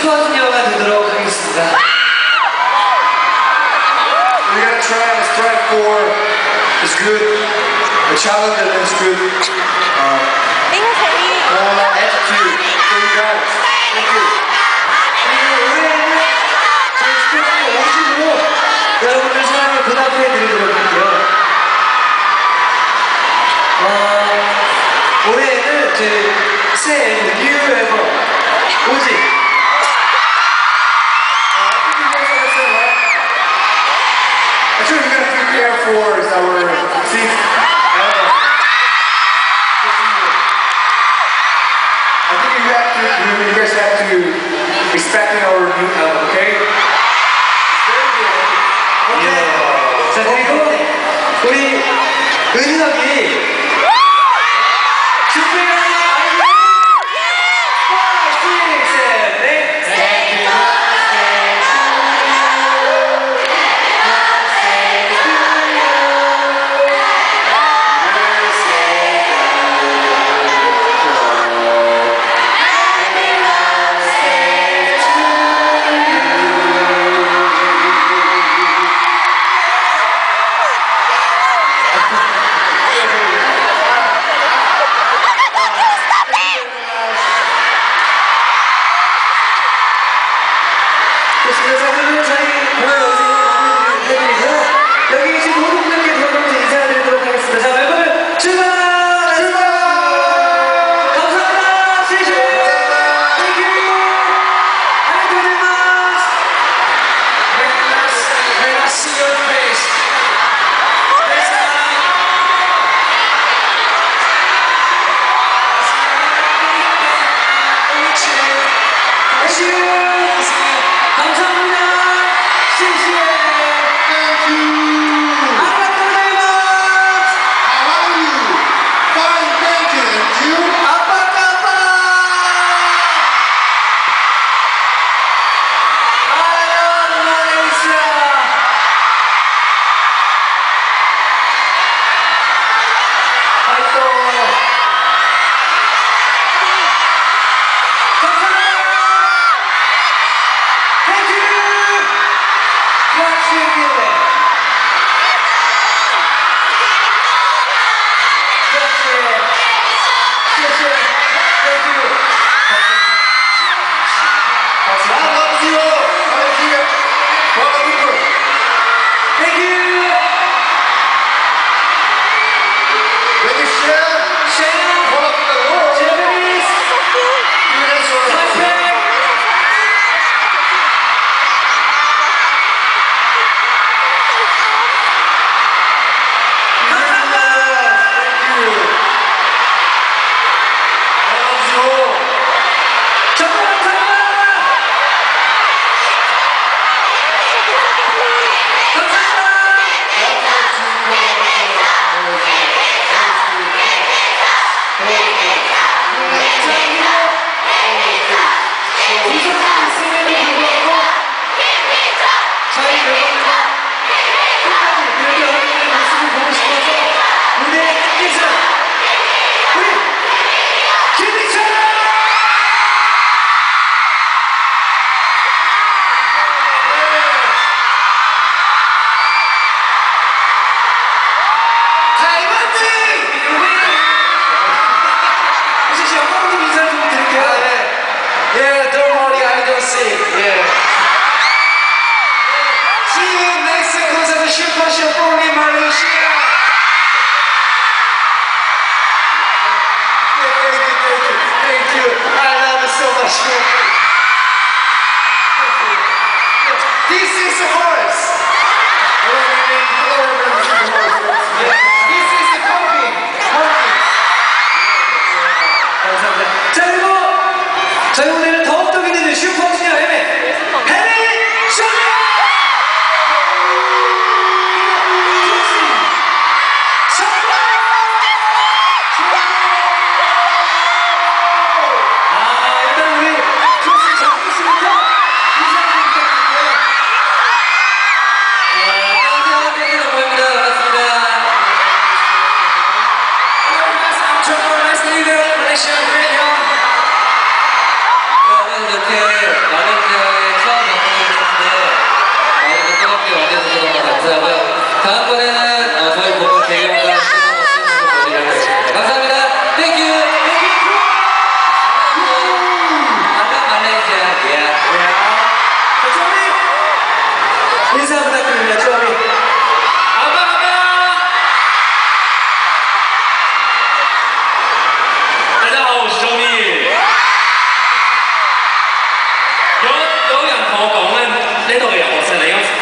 슈퍼주니어가 되도록 하겠습니다. We're gonna try and strive for is good. The challenge is good. Attitude for you guys. Thank you. 올해는 저희 슈퍼주니어 오시고 여러분들 사랑에 보답해드리도록 할게요. 올해는 저희 새 앨범, 뉴 앨범 오직 Actually, we're gonna prepare for is our 15th album. I think you guys have to expect our new album, okay? It's very good. 자 그리고 우리 은혁이 준비가 저희 오늘은 더욱더 기대되는 슈퍼주니어 해외 쇼! 일단 우리 조씨 정민 씨부터 인사 좀 부탁드릴게요. 안녕하세요. 반갑습니다. I'm Encore. Nice to meet you. Malaysia, great, Hyun. 이렇게 많은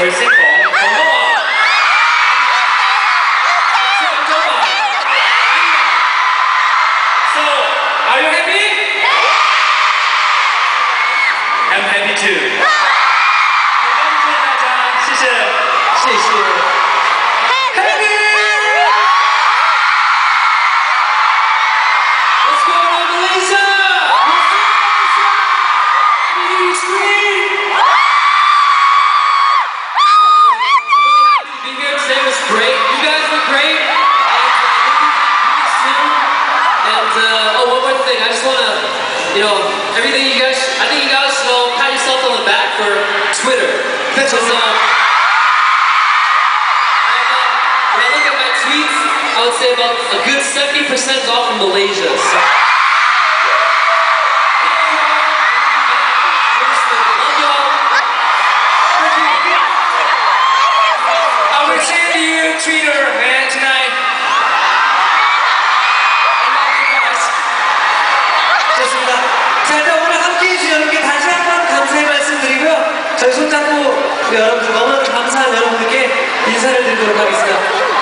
열쇠 건강와 So, are you happy? I'm happy too. 感谢大家，谢谢，谢谢。Happy! What's going on, Malaysia? What's up, Malaysia? Being here today was great. You guys were great. And oh, one more thing. I just want to, everything you guys. I think you guys should pat yourself on the back for Twitter. Because when I look at my tweets, I would say about a good 70% is all from Malaysia. So. Love y'all. I will send you Twitter, man, tonight. 좋습니다. 자, 일단 오늘 함께해 주신 여러분께 다시 한번 감사의 말씀드리고요. 저희 손잡고 우리 여러분들 너무나도 감사한 여러분들께 인사를 드리도록 하겠습니다.